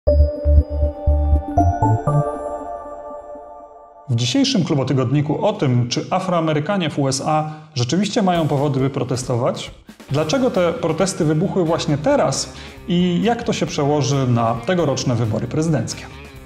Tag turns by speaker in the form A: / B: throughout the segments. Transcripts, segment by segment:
A: W dzisiejszym Klubotygodniku o tym, czy Afroamerykanie w USA rzeczywiście mają powody, by protestować, dlaczego te protesty wybuchły właśnie teraz i jak to się przełoży na tegoroczne wybory prezydenckie.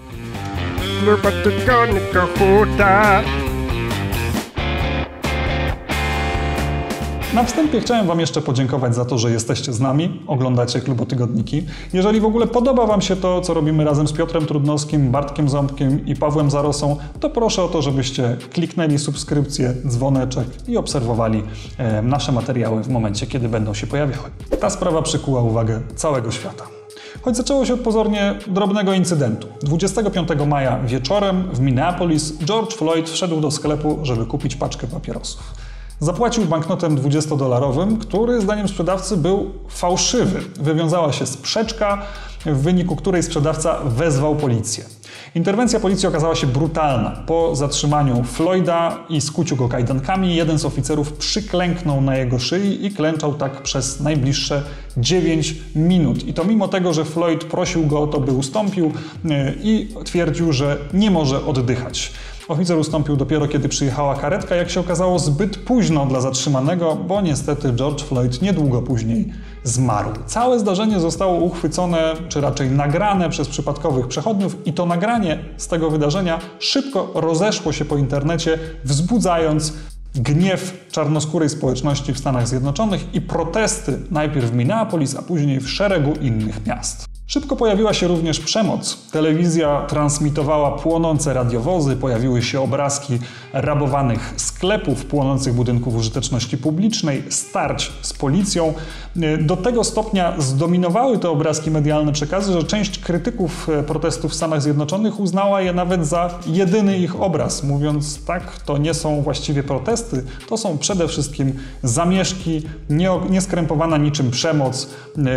A: Na wstępie chciałem Wam jeszcze podziękować za to, że jesteście z nami, oglądacie Klubotygodniki. Jeżeli w ogóle podoba Wam się to, co robimy razem z Piotrem Trudnowskim, Bartkiem Ząbkiem i Pawłem Zarosą, to proszę o to, żebyście kliknęli subskrypcję, dzwoneczek i obserwowali nasze materiały w momencie, kiedy będą się pojawiały. Ta sprawa przykuła uwagę całego świata. Choć zaczęło się od pozornie drobnego incydentu. 25 maja wieczorem w Minneapolis George Floyd wszedł do sklepu, żeby kupić paczkę papierosów. Zapłacił banknotem $20, który zdaniem sprzedawcy był fałszywy. Wywiązała się sprzeczka, w wyniku której sprzedawca wezwał policję. Interwencja policji okazała się brutalna. Po zatrzymaniu Floyda i skuciu go kajdankami, jeden z oficerów przyklęknął na jego szyi i klęczał tak przez najbliższe 9 minut. I to mimo tego, że Floyd prosił go o to, by ustąpił i twierdził, że nie może oddychać. Oficer ustąpił dopiero kiedy przyjechała karetka, jak się okazało zbyt późno dla zatrzymanego, bo niestety George Floyd niedługo później zmarł. Całe zdarzenie zostało uchwycone, czy raczej nagrane przez przypadkowych przechodniów i to nagranie z tego wydarzenia szybko rozeszło się po internecie, wzbudzając gniew czarnoskórej społeczności w Stanach Zjednoczonych i protesty najpierw w Minneapolis, a później w szeregu innych miast. Szybko pojawiła się również przemoc. Telewizja transmitowała płonące radiowozy, pojawiły się obrazki rabowanych sklepów, płonących budynków użyteczności publicznej, starć z policją. Do tego stopnia zdominowały te obrazki medialne przekazy, że część krytyków protestów w Stanach Zjednoczonych uznała je nawet za jedyny ich obraz, mówiąc tak, to nie są właściwie protesty, to są przede wszystkim zamieszki, nieskrępowana niczym przemoc,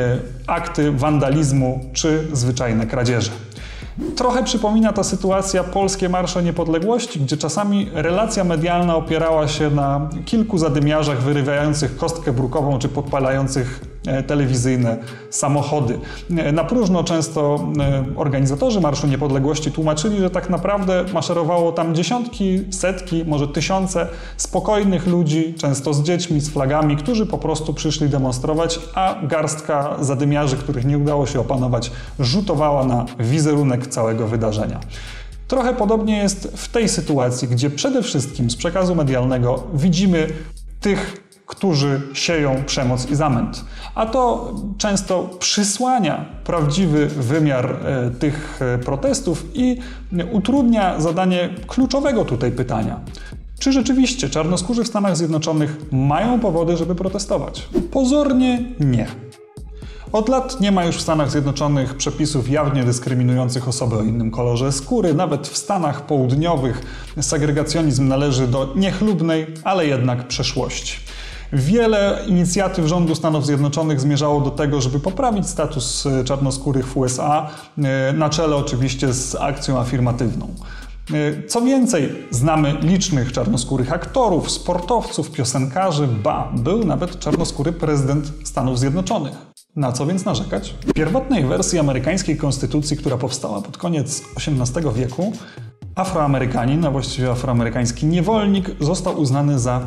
A: akty wandalizmu czy zwyczajne kradzieże. Trochę przypomina ta sytuacja polskie Marsze Niepodległości, gdzie czasami relacja medialna opierała się na kilku zadymiarzach wyrywających kostkę brukową czy podpalających telewizyjne samochody. Na próżno często organizatorzy Marszu Niepodległości tłumaczyli, że tak naprawdę maszerowało tam dziesiątki, setki, może tysiące spokojnych ludzi, często z dziećmi, z flagami, którzy po prostu przyszli demonstrować, a garstka zadymiarzy, których nie udało się opanować, rzutowała na wizerunek całego wydarzenia. Trochę podobnie jest w tej sytuacji, gdzie przede wszystkim z przekazu medialnego widzimy tych, którzy sieją przemoc i zamęt. A to często przysłania prawdziwy wymiar tych protestów i utrudnia zadanie kluczowego tutaj pytania. Czy rzeczywiście czarnoskórzy w Stanach Zjednoczonych mają powody, żeby protestować? Pozornie nie. Od lat nie ma już w Stanach Zjednoczonych przepisów jawnie dyskryminujących osoby o innym kolorze skóry. Nawet w Stanach Południowych segregacjonizm należy do niechlubnej, ale jednak przeszłości. Wiele inicjatyw rządu Stanów Zjednoczonych zmierzało do tego, żeby poprawić status czarnoskórych w USA, na czele oczywiście z akcją afirmatywną. Co więcej, znamy licznych czarnoskórych aktorów, sportowców, piosenkarzy, był nawet czarnoskóry prezydent Stanów Zjednoczonych. Na co więc narzekać? W pierwotnej wersji amerykańskiej konstytucji, która powstała pod koniec XVIII wieku, Afroamerykanin, a właściwie afroamerykański niewolnik, został uznany za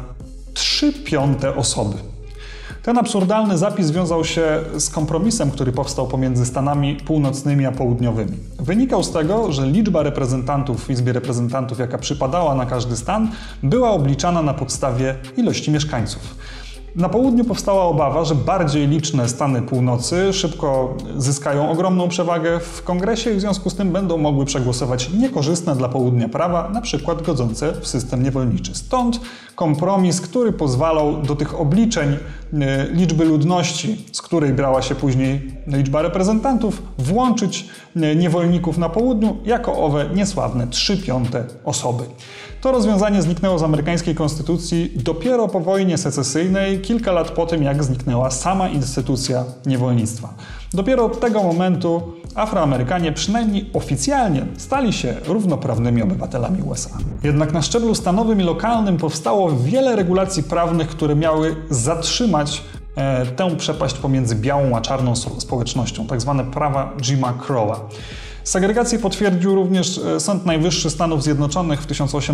A: 3/5 osoby. Ten absurdalny zapis wiązał się z kompromisem, który powstał pomiędzy Stanami Północnymi a Południowymi. Wynikał z tego, że liczba reprezentantów w Izbie Reprezentantów, jaka przypadała na każdy stan, była obliczana na podstawie ilości mieszkańców. Na południu powstała obawa, że bardziej liczne stany północy szybko zyskają ogromną przewagę w kongresie i w związku z tym będą mogły przegłosować niekorzystne dla południa prawa, na przykład godzące w system niewolniczy. Stąd kompromis, który pozwalał do tych obliczeń liczby ludności, z której brała się później liczba reprezentantów, włączyć niewolników na południu jako owe niesławne 3/5 osoby. To rozwiązanie zniknęło z amerykańskiej konstytucji dopiero po wojnie secesyjnej, kilka lat po tym, jak zniknęła sama instytucja niewolnictwa. Dopiero od tego momentu Afroamerykanie, przynajmniej oficjalnie, stali się równoprawnymi obywatelami USA. Jednak na szczeblu stanowym i lokalnym powstało wiele regulacji prawnych, które miały zatrzymać tę przepaść pomiędzy białą a czarną społecznością, tak zwane prawa Jima Crowa. Segregację potwierdził również Sąd Najwyższy Stanów Zjednoczonych w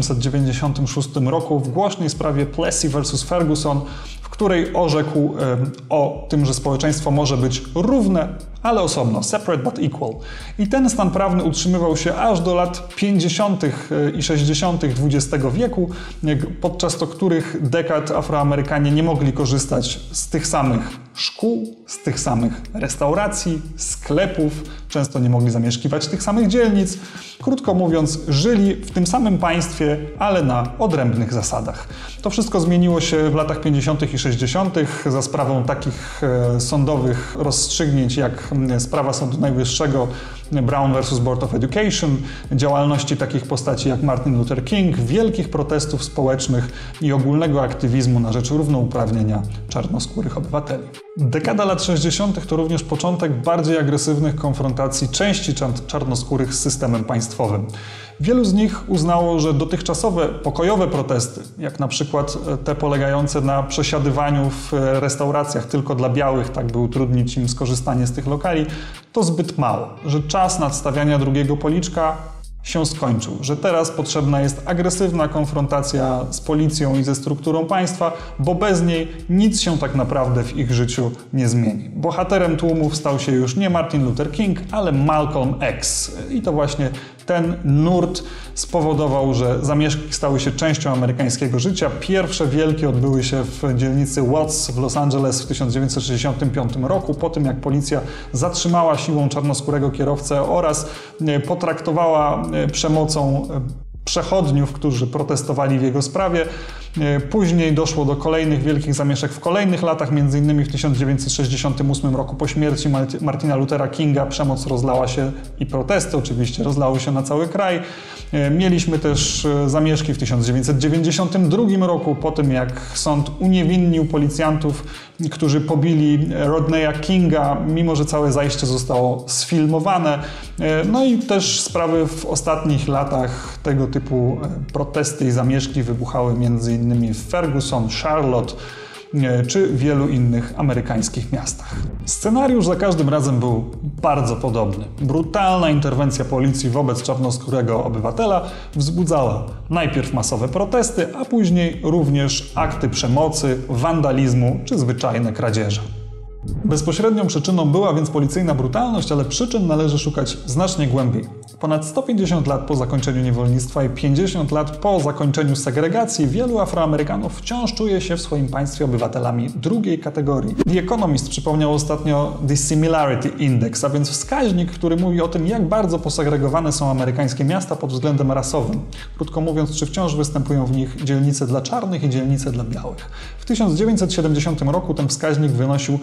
A: 1896 roku w głośnej sprawie Plessy vs. Ferguson, w której orzekł o tym, że społeczeństwo może być równe, ale osobno, separate but equal. I ten stan prawny utrzymywał się aż do lat 50. i 60. XX wieku, podczas których dekad Afroamerykanie nie mogli korzystać z tych samych szkół, z tych samych restauracji, sklepów, często nie mogli zamieszkiwać tych samych dzielnic. Krótko mówiąc, żyli w tym samym państwie, ale na odrębnych zasadach. To wszystko zmieniło się w latach 50. i 60. za sprawą takich sądowych rozstrzygnięć jak sprawa Sądu Najwyższego Brown vs. Board of Education, działalności takich postaci jak Martin Luther King, wielkich protestów społecznych i ogólnego aktywizmu na rzecz równouprawnienia czarnoskórych obywateli. Dekada lat 60. to również początek bardziej agresywnych konfrontacji części czarnoskórych z systemem państwowym. Wielu z nich uznało, że dotychczasowe pokojowe protesty, jak na przykład te polegające na przesiadywaniu w restauracjach tylko dla białych, tak by utrudnić im skorzystanie z tych lokali, to zbyt mało, że czas nadstawiania drugiego policzka się skończył, że teraz potrzebna jest agresywna konfrontacja z policją i ze strukturą państwa, bo bez niej nic się tak naprawdę w ich życiu nie zmieni. Bohaterem tłumów stał się już nie Martin Luther King, ale Malcolm X. I to właśnie ten nurt spowodował, że zamieszki stały się częścią amerykańskiego życia. Pierwsze wielkie odbyły się w dzielnicy Watts w Los Angeles w 1965 roku, po tym jak policja zatrzymała siłą czarnoskórego kierowcę oraz potraktowała przemocą przechodniów, którzy protestowali w jego sprawie. Później doszło do kolejnych wielkich zamieszek w kolejnych latach, m.in. w 1968 roku po śmierci Martina Luthera Kinga przemoc rozlała się i protesty oczywiście rozlały się na cały kraj. Mieliśmy też zamieszki w 1992 roku po tym, jak sąd uniewinnił policjantów, którzy pobili Rodneya Kinga, mimo że całe zajście zostało sfilmowane. No i też sprawy w ostatnich latach tego typu protesty i zamieszki wybuchały m.in. w Ferguson, Charlotte czy wielu innych amerykańskich miastach. Scenariusz za każdym razem był bardzo podobny. Brutalna interwencja policji wobec czarnoskórego obywatela wzbudzała najpierw masowe protesty, a później również akty przemocy, wandalizmu czy zwyczajne kradzieże. Bezpośrednią przyczyną była więc policyjna brutalność, ale przyczyn należy szukać znacznie głębiej. Ponad 150 lat po zakończeniu niewolnictwa i 50 lat po zakończeniu segregacji wielu Afroamerykanów wciąż czuje się w swoim państwie obywatelami drugiej kategorii. The Economist przypomniał ostatnio The Similarity Index, a więc wskaźnik, który mówi o tym, jak bardzo posegregowane są amerykańskie miasta pod względem rasowym. Krótko mówiąc, czy wciąż występują w nich dzielnice dla czarnych i dzielnice dla białych. W 1970 roku ten wskaźnik wynosił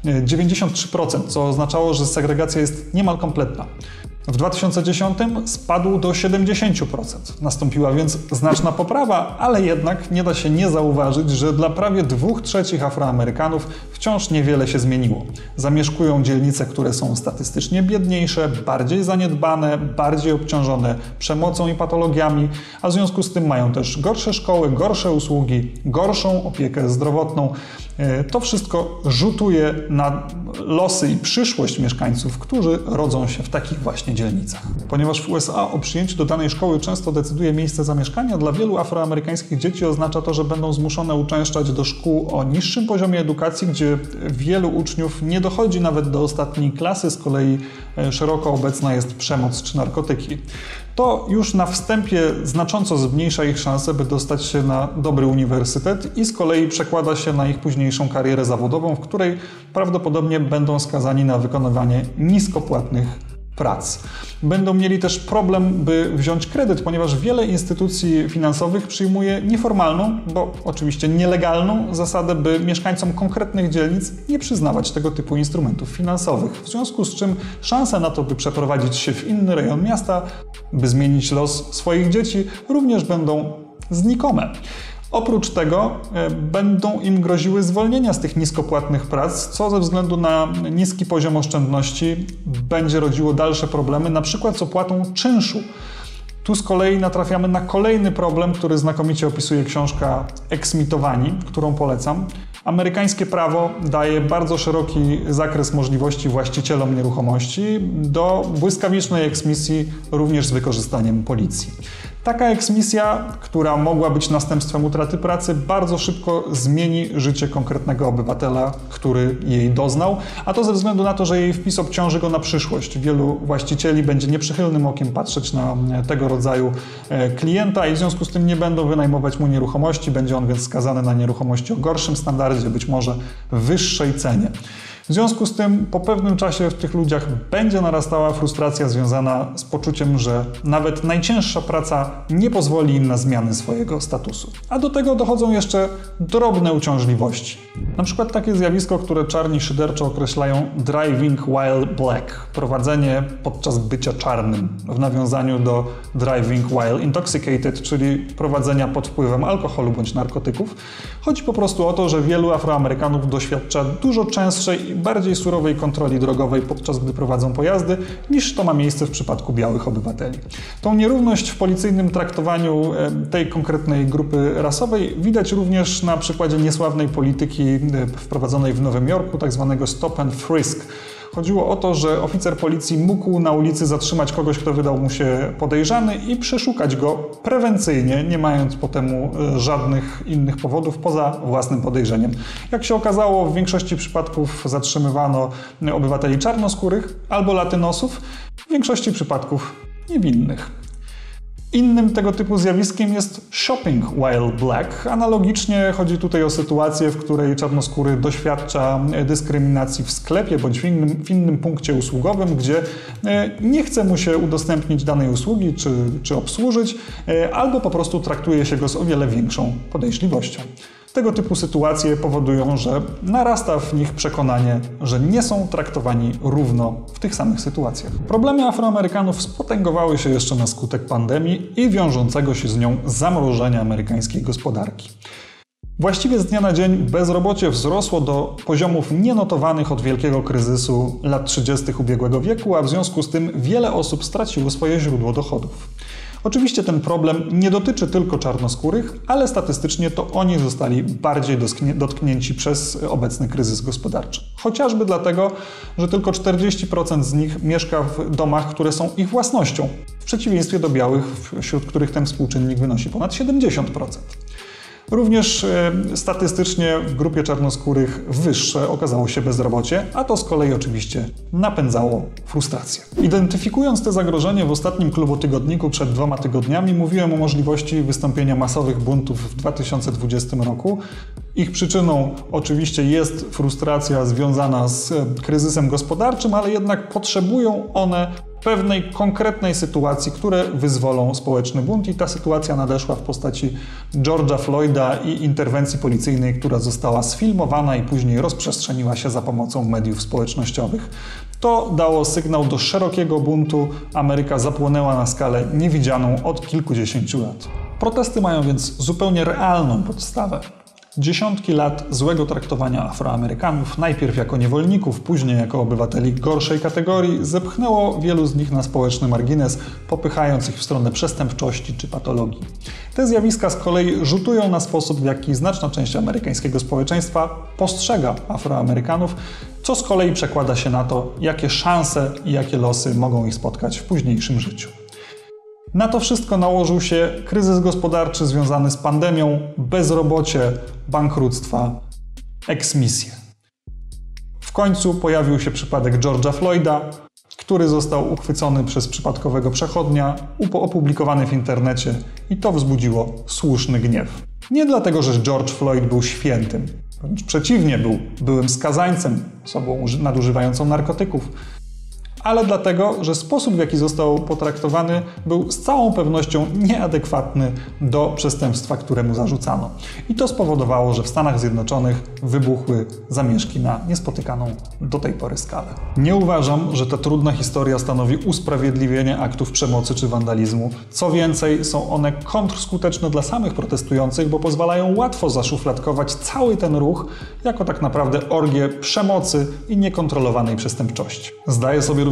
A: 93%, co oznaczało, że segregacja jest niemal kompletna. W 2010 spadł do 70%. Nastąpiła więc znaczna poprawa, ale jednak nie da się nie zauważyć, że dla prawie 2/3 Afroamerykanów wciąż niewiele się zmieniło. Zamieszkują dzielnice, które są statystycznie biedniejsze, bardziej zaniedbane, bardziej obciążone przemocą i patologiami, a w związku z tym mają też gorsze szkoły, gorsze usługi, gorszą opiekę zdrowotną. To wszystko rzutuje na losy i przyszłość mieszkańców, którzy rodzą się w takich właśnie dzielnicach. Ponieważ w USA o przyjęciu do danej szkoły często decyduje miejsce zamieszkania, dla wielu afroamerykańskich dzieci oznacza to, że będą zmuszone uczęszczać do szkół o niższym poziomie edukacji, gdzie wielu uczniów nie dochodzi nawet do ostatniej klasy, z kolei szeroko obecna jest przemoc czy narkotyki. To już na wstępie znacząco zmniejsza ich szanse, by dostać się na dobry uniwersytet i z kolei przekłada się na ich późniejszą karierę zawodową, w której prawdopodobnie będą skazani na wykonywanie niskopłatnych prac. Będą mieli też problem, by wziąć kredyt, ponieważ wiele instytucji finansowych przyjmuje nieformalną, bo oczywiście nielegalną zasadę, by mieszkańcom konkretnych dzielnic nie przyznawać tego typu instrumentów finansowych. W związku z czym szanse na to, by przeprowadzić się w inny rejon miasta, by zmienić los swoich dzieci, również będą znikome. Oprócz tego będą im groziły zwolnienia z tych niskopłatnych prac, co ze względu na niski poziom oszczędności będzie rodziło dalsze problemy, na przykład z opłatą czynszu. Tu z kolei natrafiamy na kolejny problem, który znakomicie opisuje książka Eksmitowani, którą polecam. Amerykańskie prawo daje bardzo szeroki zakres możliwości właścicielom nieruchomości do błyskawicznej eksmisji również z wykorzystaniem policji. Taka eksmisja, która mogła być następstwem utraty pracy, bardzo szybko zmieni życie konkretnego obywatela, który jej doznał, a to ze względu na to, że jej wpis obciąży go na przyszłość. Wielu właścicieli będzie nieprzychylnym okiem patrzeć na tego rodzaju klienta i w związku z tym nie będą wynajmować mu nieruchomości, będzie on więc skazany na nieruchomości o gorszym standardzie, być może wyższej cenie. W związku z tym po pewnym czasie w tych ludziach będzie narastała frustracja związana z poczuciem, że nawet najcięższa praca nie pozwoli im na zmiany swojego statusu. A do tego dochodzą jeszcze drobne uciążliwości. Na przykład takie zjawisko, które czarni szyderczo określają driving while black, prowadzenie podczas bycia czarnym, w nawiązaniu do driving while intoxicated, czyli prowadzenia pod wpływem alkoholu bądź narkotyków. Chodzi po prostu o to, że wielu Afroamerykanów doświadcza dużo częstszej i bardziej surowej kontroli drogowej podczas gdy prowadzą pojazdy, niż to ma miejsce w przypadku białych obywateli. Tą nierówność w policyjnym traktowaniu tej konkretnej grupy rasowej widać również na przykładzie niesławnej polityki wprowadzonej w Nowym Jorku, tak zwanego stop and frisk. Chodziło o to, że oficer policji mógł na ulicy zatrzymać kogoś, kto wydał mu się podejrzany i przeszukać go prewencyjnie, nie mając po temu żadnych innych powodów poza własnym podejrzeniem. Jak się okazało, w większości przypadków zatrzymywano obywateli czarnoskórych albo latynosów, w większości przypadków niewinnych. Innym tego typu zjawiskiem jest shopping while black. Analogicznie chodzi tutaj o sytuację, w której czarnoskóry doświadcza dyskryminacji w sklepie bądź w innym punkcie usługowym, gdzie nie chce mu się udostępnić danej usługi czy obsłużyć, albo po prostu traktuje się go z o wiele większą podejrzliwością. Tego typu sytuacje powodują, że narasta w nich przekonanie, że nie są traktowani równo w tych samych sytuacjach. Problemy Afroamerykanów spotęgowały się jeszcze na skutek pandemii i wiążącego się z nią zamrożenia amerykańskiej gospodarki. Właściwie z dnia na dzień bezrobocie wzrosło do poziomów nienotowanych od wielkiego kryzysu lat 30. ubiegłego wieku, a w związku z tym wiele osób straciło swoje źródło dochodów. Oczywiście ten problem nie dotyczy tylko czarnoskórych, ale statystycznie to oni zostali bardziej dotknięci przez obecny kryzys gospodarczy. Chociażby dlatego, że tylko 40% z nich mieszka w domach, które są ich własnością, w przeciwieństwie do białych, wśród których ten współczynnik wynosi ponad 70%. Również statystycznie w grupie czarnoskórych wyższe okazało się bezrobocie, a to z kolei oczywiście napędzało frustrację. Identyfikując te zagrożenie w ostatnim klubotygodniku przed 2 tygodniami, mówiłem o możliwości wystąpienia masowych buntów w 2020 roku. Ich przyczyną oczywiście jest frustracja związana z kryzysem gospodarczym, ale jednak potrzebują one pewnej konkretnej sytuacji, które wyzwolą społeczny bunt i ta sytuacja nadeszła w postaci George'a Floyda i interwencji policyjnej, która została sfilmowana i później rozprzestrzeniła się za pomocą mediów społecznościowych. To dało sygnał do szerokiego buntu. Ameryka zapłonęła na skalę niewidzianą od kilkudziesięciu lat. Protesty mają więc zupełnie realną podstawę. Dziesiątki lat złego traktowania Afroamerykanów, najpierw jako niewolników, później jako obywateli gorszej kategorii, zepchnęło wielu z nich na społeczny margines, popychając ich w stronę przestępczości czy patologii. Te zjawiska z kolei rzutują na sposób, w jaki znaczna część amerykańskiego społeczeństwa postrzega Afroamerykanów, co z kolei przekłada się na to, jakie szanse i jakie losy mogą ich spotkać w późniejszym życiu. Na to wszystko nałożył się kryzys gospodarczy związany z pandemią, bezrobocie, bankructwa, eksmisje. W końcu pojawił się przypadek George'a Floyda, który został uchwycony przez przypadkowego przechodnia, opublikowany w internecie i to wzbudziło słuszny gniew. Nie dlatego, że George Floyd był świętym, wręcz przeciwnie, był byłym skazańcem, osobą nadużywającą narkotyków, ale dlatego, że sposób, w jaki został potraktowany, był z całą pewnością nieadekwatny do przestępstwa, któremu zarzucano. I to spowodowało, że w Stanach Zjednoczonych wybuchły zamieszki na niespotykaną do tej pory skalę. Nie uważam, że ta trudna historia stanowi usprawiedliwienie aktów przemocy czy wandalizmu. Co więcej, są one kontrskuteczne dla samych protestujących, bo pozwalają łatwo zaszufladkować cały ten ruch jako tak naprawdę orgię przemocy i niekontrolowanej przestępczości. Zdaję sobie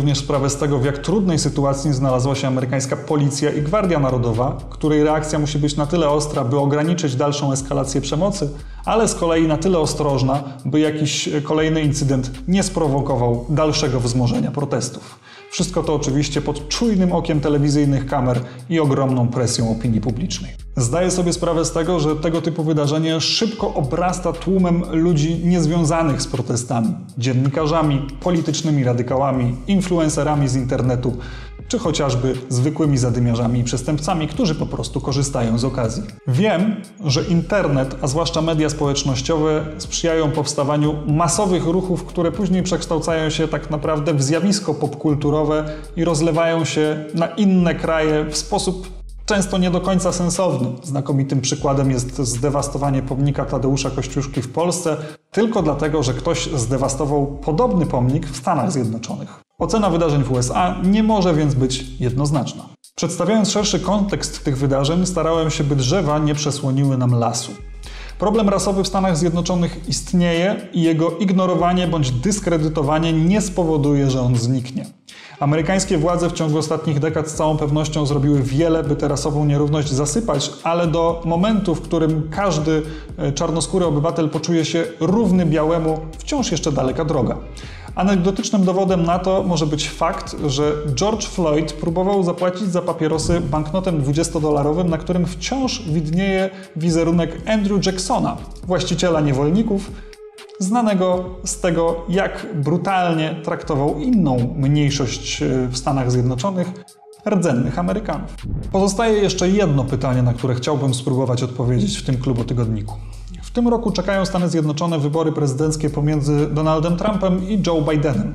A: również sprawę z tego, w jak trudnej sytuacji znalazła się amerykańska policja i Gwardia Narodowa, której reakcja musi być na tyle ostra, by ograniczyć dalszą eskalację przemocy, ale z kolei na tyle ostrożna, by jakiś kolejny incydent nie sprowokował dalszego wzmożenia protestów. Wszystko to oczywiście pod czujnym okiem telewizyjnych kamer i ogromną presją opinii publicznej. Zdaję sobie sprawę z tego, że tego typu wydarzenie szybko obrasta tłumem ludzi niezwiązanych z protestami, dziennikarzami, politycznymi radykałami, influencerami z internetu, czy chociażby zwykłymi zadymiarzami i przestępcami, którzy po prostu korzystają z okazji. Wiem, że internet, a zwłaszcza media społecznościowe, sprzyjają powstawaniu masowych ruchów, które później przekształcają się tak naprawdę w zjawisko popkulturowe i rozlewają się na inne kraje w sposób często nie do końca sensowny. Znakomitym przykładem jest zdewastowanie pomnika Tadeusza Kościuszki w Polsce tylko dlatego, że ktoś zdewastował podobny pomnik w Stanach Zjednoczonych. Ocena wydarzeń w USA nie może więc być jednoznaczna. Przedstawiając szerszy kontekst tych wydarzeń, starałem się, by drzewa nie przesłoniły nam lasu. Problem rasowy w Stanach Zjednoczonych istnieje i jego ignorowanie bądź dyskredytowanie nie spowoduje, że on zniknie. Amerykańskie władze w ciągu ostatnich dekad z całą pewnością zrobiły wiele, by tę rasową nierówność zasypać, ale do momentu, w którym każdy czarnoskóry obywatel poczuje się równy białemu, wciąż jeszcze daleka droga. Anegdotycznym dowodem na to może być fakt, że George Floyd próbował zapłacić za papierosy banknotem $20, na którym wciąż widnieje wizerunek Andrew Jacksona, właściciela niewolników, znanego z tego, jak brutalnie traktował inną mniejszość w Stanach Zjednoczonych, rdzennych Amerykanów. Pozostaje jeszcze jedno pytanie, na które chciałbym spróbować odpowiedzieć w tym klubotygodniku. W tym roku czekają Stany Zjednoczone wybory prezydenckie pomiędzy Donaldem Trumpem i Joe Bidenem.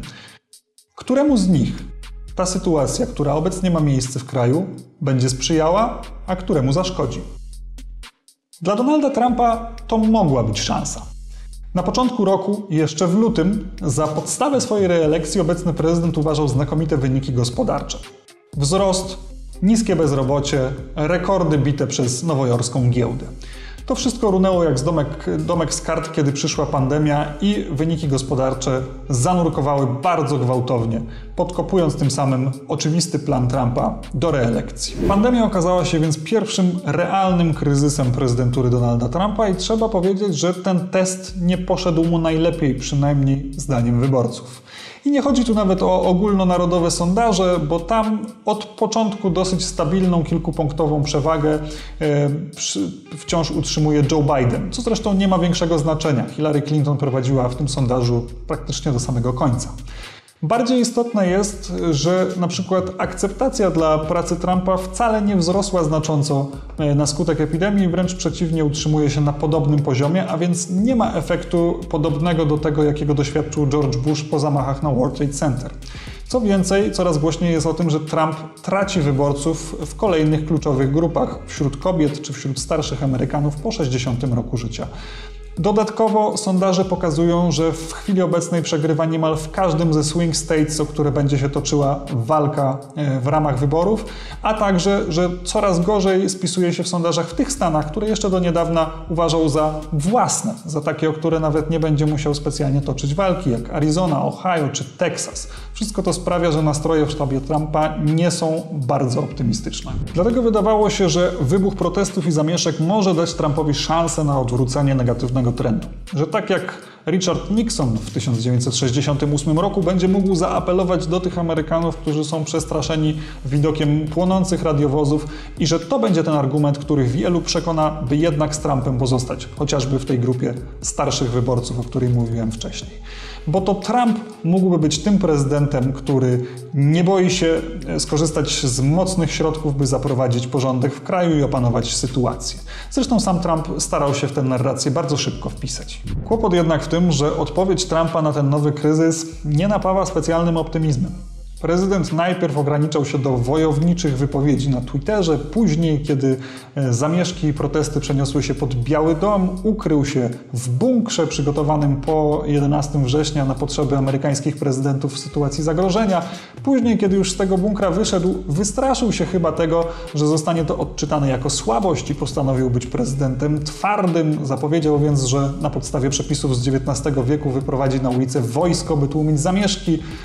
A: Któremu z nich ta sytuacja, która obecnie ma miejsce w kraju, będzie sprzyjała, a któremu zaszkodzi? Dla Donalda Trumpa to mogła być szansa. Na początku roku, jeszcze w lutym, za podstawę swojej reelekcji obecny prezydent uważał znakomite wyniki gospodarcze. Wzrost, niskie bezrobocie, rekordy bite przez nowojorską giełdę. To wszystko runęło jak domek z kart, kiedy przyszła pandemia i wyniki gospodarcze zanurkowały bardzo gwałtownie, podkopując tym samym oczywisty plan Trumpa do reelekcji. Pandemia okazała się więc pierwszym realnym kryzysem prezydentury Donalda Trumpa i trzeba powiedzieć, że ten test nie poszedł mu najlepiej, przynajmniej zdaniem wyborców. I nie chodzi tu nawet o ogólnonarodowe sondaże, bo tam od początku dosyć stabilną, kilkupunktową przewagę wciąż utrzymuje Joe Biden, co zresztą nie ma większego znaczenia. Hillary Clinton prowadziła w tym sondażu praktycznie do samego końca. Bardziej istotne jest, że na przykład akceptacja dla pracy Trumpa wcale nie wzrosła znacząco na skutek epidemii, wręcz przeciwnie, utrzymuje się na podobnym poziomie, a więc nie ma efektu podobnego do tego, jakiego doświadczył George Bush po zamachach na World Trade Center. Co więcej, coraz głośniej jest o tym, że Trump traci wyborców w kolejnych kluczowych grupach wśród kobiet czy wśród starszych Amerykanów po 60 roku życia. Dodatkowo sondaże pokazują, że w chwili obecnej przegrywa niemal w każdym ze swing states, o które będzie się toczyła walka w ramach wyborów, a także, że coraz gorzej spisuje się w sondażach w tych stanach, które jeszcze do niedawna uważał za własne, za takie, o które nawet nie będzie musiał specjalnie toczyć walki, jak Arizona, Ohio czy Teksas. Wszystko to sprawia, że nastroje w sztabie Trumpa nie są bardzo optymistyczne. Dlatego wydawało się, że wybuch protestów i zamieszek może dać Trumpowi szansę na odwrócenie negatywnego trendu. Że tak jak Richard Nixon w 1968 roku będzie mógł zaapelować do tych Amerykanów, którzy są przestraszeni widokiem płonących radiowozów i że to będzie ten argument, który wielu przekona, by jednak z Trumpem pozostać, chociażby w tej grupie starszych wyborców, o której mówiłem wcześniej. Bo to Trump mógłby być tym prezydentem, który nie boi się skorzystać z mocnych środków, by zaprowadzić porządek w kraju i opanować sytuację. Zresztą sam Trump starał się w tę narrację bardzo szybko wpisać. Kłopot jednak w tym, że odpowiedź Trumpa na ten nowy kryzys nie napawa specjalnym optymizmem. Prezydent najpierw ograniczał się do wojowniczych wypowiedzi na Twitterze, później, kiedy zamieszki i protesty przeniosły się pod Biały Dom, ukrył się w bunkrze przygotowanym po 11 września na potrzeby amerykańskich prezydentów w sytuacji zagrożenia. Później, kiedy już z tego bunkra wyszedł, wystraszył się chyba tego, że zostanie to odczytane jako słabość i postanowił być prezydentem twardym. Zapowiedział więc, że na podstawie przepisów z XIX wieku wyprowadzi na ulicę wojsko, by tłumić zamieszki.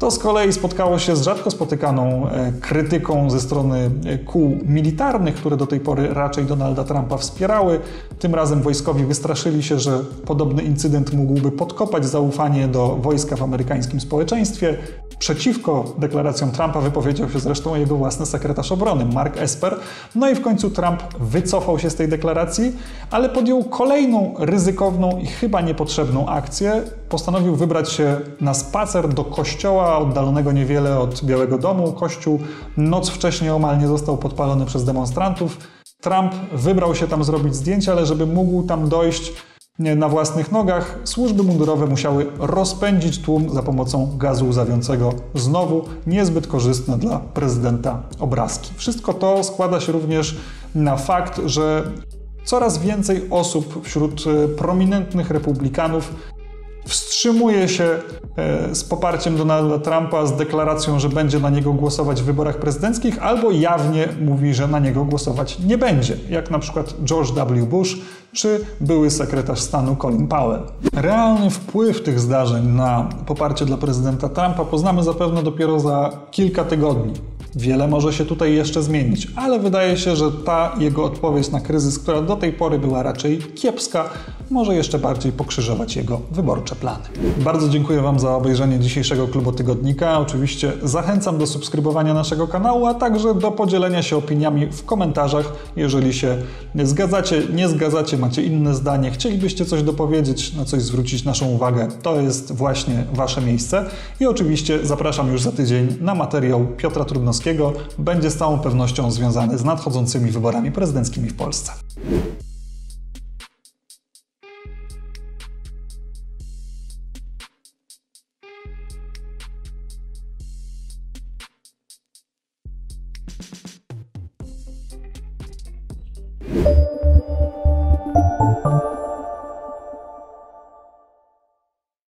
A: To z kolei spotkało się z rzadko spotykaną krytyką ze strony kół militarnych, które do tej pory raczej Donalda Trumpa wspierały. Tym razem wojskowi wystraszyli się, że podobny incydent mógłby podkopać zaufanie do wojska w amerykańskim społeczeństwie. Przeciwko deklaracjom Trumpa wypowiedział się zresztą jego własny sekretarz obrony, Mark Esper. No i w końcu Trump wycofał się z tej deklaracji, ale podjął kolejną ryzykowną i chyba niepotrzebną akcję. Postanowił wybrać się na spacer do kościoła oddalonego niewiele od Białego Domu. Kościół noc wcześniej omal nie został podpalony przez demonstrantów. Trump wybrał się tam zrobić zdjęcia, ale żeby mógł tam dojść na własnych nogach, służby mundurowe musiały rozpędzić tłum za pomocą gazu łzawiącego. Znowu niezbyt korzystne dla prezydenta obrazki. Wszystko to składa się również na fakt, że coraz więcej osób wśród prominentnych republikanów wstrzymuje się z poparciem Donalda Trumpa, z deklaracją, że będzie na niego głosować w wyborach prezydenckich, albo jawnie mówi, że na niego głosować nie będzie, jak na przykład George W. Bush czy były sekretarz stanu Colin Powell. Realny wpływ tych zdarzeń na poparcie dla prezydenta Trumpa poznamy zapewne dopiero za kilka tygodni. Wiele może się tutaj jeszcze zmienić, ale wydaje się, że ta jego odpowiedź na kryzys, która do tej pory była raczej kiepska, może jeszcze bardziej pokrzyżować jego wyborcze plany. Bardzo dziękuję Wam za obejrzenie dzisiejszego Klubotygodnika. Oczywiście zachęcam do subskrybowania naszego kanału, a także do podzielenia się opiniami w komentarzach. Jeżeli się zgadzacie, nie zgadzacie, macie inne zdanie, chcielibyście coś dopowiedzieć, na coś zwrócić naszą uwagę, to jest właśnie Wasze miejsce. I oczywiście zapraszam już za tydzień na materiał Piotra Trudnowskiego. Będzie z całą pewnością związany z nadchodzącymi wyborami prezydenckimi w Polsce.